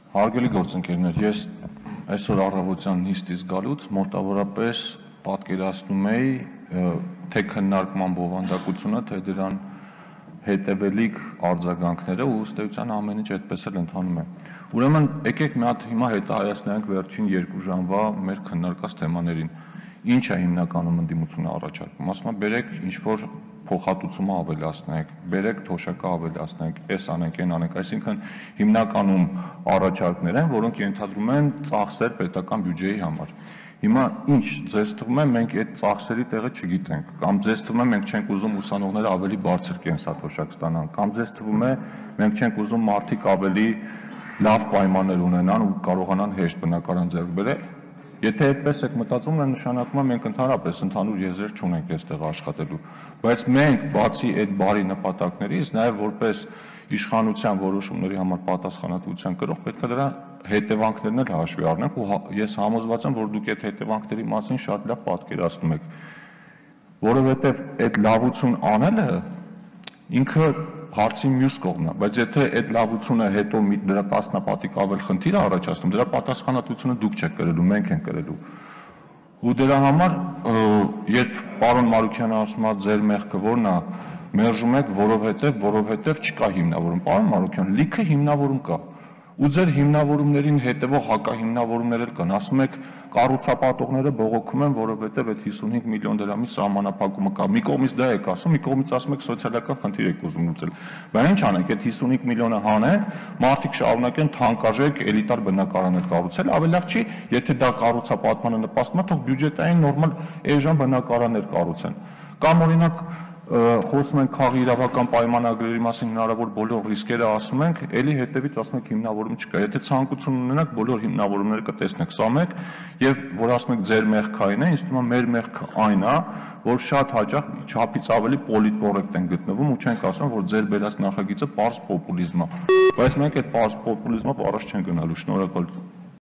Հարգելի գործընկերներ, ես այսօր առավոտյան նիստից գալուց մոտավորապես պատկերացնում էի թե քննարկման բովանդակությունը, թե դրան հետևելիք արձագանքները ու ըստ էության ամեն ինչ այդպես էլ ընթանում է։ Ուրեմն եկեք մի հատ հիմա հետահայացնենք վերջին 2 ժամվա մեր քննարկած թեմաներին։ Ինչ է հիմնականում ընդդիմությունը առաջարկում։ Ասում է, բերեք ինչ-որ փոխհատուցումը ավելացնենք, բերեք թոշակը ավելացնենք, այս անենք, այն անենք, այսինքն հիմնականում առաջարկներ են, որոնք ենթադրում են ծախսեր պետական բյուջեի համար։ Հիմա ինչ ձեզ թվում է մենք այդ ծախսերի տեղը չգիտենք, կամ ձեզ թվում է մենք չենք ուզում ուսանողները ավելի բարձր կենսաթոշակ ստանան, կամ ձեզ թվում է մենք չենք ուզում մարդիկ ավելի լավ պայմաններ ունենան ու կարողանան հեշտ բնակարան ձեռք բերել։ Եթե այդպես եք մտածում, նշանակում է մենք ընդհանրապես ընդհանուր եզրեր չունենք այստեղ աշխատելու, բայց մենք բացի այդ բարի նպատակներից, նաև որպես իշխանության որոշումների համար պատասխանատվության կրող պետք է դրա հետևանքներն էլ հաշվի առնենք ու ես համոզված եմ, որ դուք այդ հետևանքների մասին շատ լավ պատկերացնում եք, որովհետև այդ լավություն անելը ինքը հարցի մյուս կողմն է, բայց եթե այդ լավությունը հետո դրա տասնապատիկ ավել խնդիր է առաջացնում, դրա պատասխանատվությունը դուք չեք կրելու, մենք ենք կրելու։ Ու դրա համար, երբ պարոն Մարուքյանը ասում է ձեր մեղքը որն է, մերժում եք, որովհետև չկա հիմնավորում։ Պարոն Մարուքյան, լիքը հիմնավորում կա։ Ու ձեր հիմնավորումներին հետևող հակահիմնավորումներ էլ կան, ասում եք կառուցապատողները բողոքում են, որովհետև այդ 55 միլիոն դրամի սահմանափակումը կա։ Մի կողմից դա եք ասում, մի կողմից ասում եք սոցիալական խնդիր եք ուզում լուծել։ Բայց ինչ անենք, այդ 55 միլիոնը հանենք, մարդիկ շարունակեն թանկարժեք էլիտար բնակարաններ կառուցել, ավելի լավ չի, եթե դա կառուցապատմանը նպաստում է, թող բյուջետային նորմալ էժան բնակարաններ կառուցեն։ Կամ օրինակ խոսում ենք խաղի իրավական պայմանագրերի մասին հնարավոր բոլոր ռիսկերը ասում ենք, ելի հետևից ասում եք հիմնավորում չկա։ Եթե ցանկություն ունենաք, բոլոր հիմնավորումները կտեսնեք, սա մեկ, եւ որ ասում եք ձեր մեղքային է, ինձ թվում է մեր մեղքը այն է, որ շատ հաճախ չափից ավելի պոլիտկոռեկտ են գտնվում ու չենք ասում, որ ձեր բերած նախագիծը պարզ պոպուլիզմ է։ Բայց մենք այդ պարզ պոպուլիզմով առաջ չենք գնալու։ Շնորհակալություն։